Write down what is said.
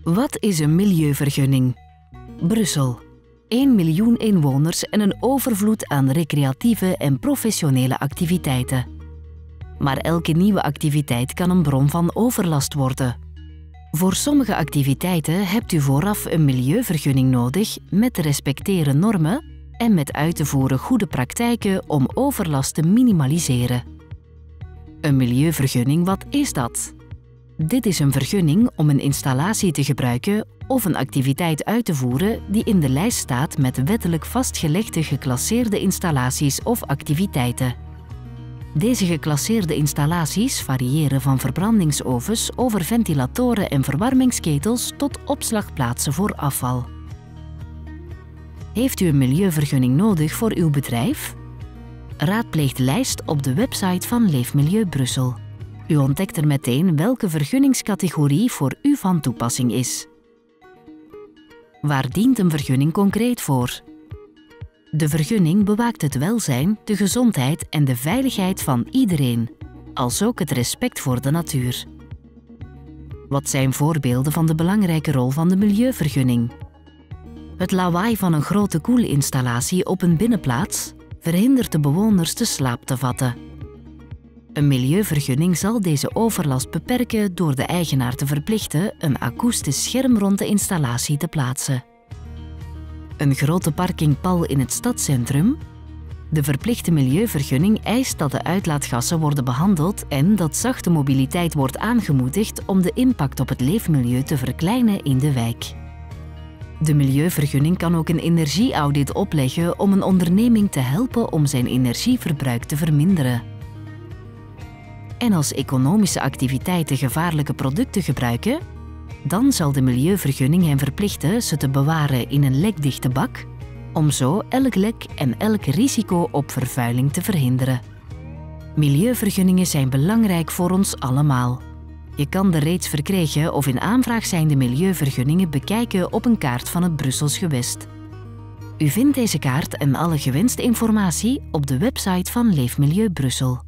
Wat is een milieuvergunning? Brussel. 1 miljoen inwoners en een overvloed aan recreatieve en professionele activiteiten. Maar elke nieuwe activiteit kan een bron van overlast worden. Voor sommige activiteiten hebt u vooraf een milieuvergunning nodig met te respecteren normen en met uit te voeren goede praktijken om overlast te minimaliseren. Een milieuvergunning, wat is dat? Dit is een vergunning om een installatie te gebruiken of een activiteit uit te voeren die in de lijst staat met wettelijk vastgelegde geclasseerde installaties of activiteiten. Deze geclasseerde installaties variëren van verbrandingsovens over ventilatoren en verwarmingsketels tot opslagplaatsen voor afval. Heeft u een milieuvergunning nodig voor uw bedrijf? Raadpleeg de lijst op de website van Leefmilieu Brussel. U ontdekt er meteen welke vergunningscategorie voor u van toepassing is. Waar dient een vergunning concreet voor? De vergunning bewaakt het welzijn, de gezondheid en de veiligheid van iedereen, alsook het respect voor de natuur. Wat zijn voorbeelden van de belangrijke rol van de milieuvergunning? Het lawaai van een grote koelinstallatie op een binnenplaats verhindert de bewoners de slaap te vatten. Een milieuvergunning zal deze overlast beperken door de eigenaar te verplichten een akoestisch scherm rond de installatie te plaatsen. Een grote parkingpal in het stadscentrum. De verplichte milieuvergunning eist dat de uitlaatgassen worden behandeld en dat zachte mobiliteit wordt aangemoedigd om de impact op het leefmilieu te verkleinen in de wijk. De milieuvergunning kan ook een energieaudit opleggen om een onderneming te helpen om zijn energieverbruik te verminderen. En als economische activiteiten gevaarlijke producten gebruiken, dan zal de milieuvergunning hen verplichten ze te bewaren in een lekdichte bak, om zo elk lek en elk risico op vervuiling te verhinderen. Milieuvergunningen zijn belangrijk voor ons allemaal. Je kan de reeds verkregen of in aanvraag zijnde milieuvergunningen bekijken op een kaart van het Brussels gewest. U vindt deze kaart en alle gewenste informatie op de website van Leefmilieu Brussel.